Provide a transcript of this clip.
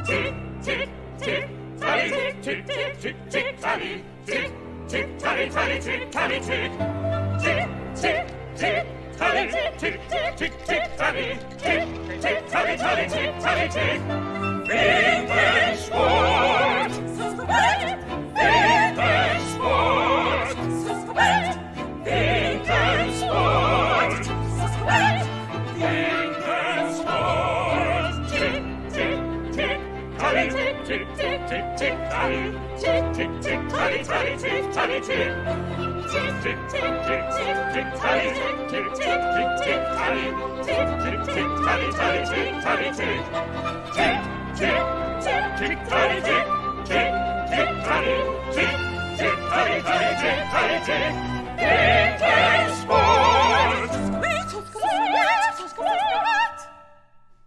tick, tick, tick, tally, tick, tick, tick, tick, tally, tick, tick, tally, tally, tick, tally, tick, tick, tick, tick, tally, tick, tick, tick, tick, tally, tick, tick, tally, tally, tick, tally, tick. Vinkensport! Vinkensport! Vinkensport! Vinkensport! Tick, tick, tick, tally, tick, tick, tick, tick, tick, tally, tick, tick, tick, tally, tally, tick, tally, tick, tick, tick, tick, tick, tick, tick, tally, tick, tick, tick, tick, tick, tally, tick, tick, tick, tally, tally, tick, tally, tick, tick, tick, tick, tick, tally, tick, tick, tick, tally, tick, tick, tally, tally, tick, tally, tick, Vinkensport!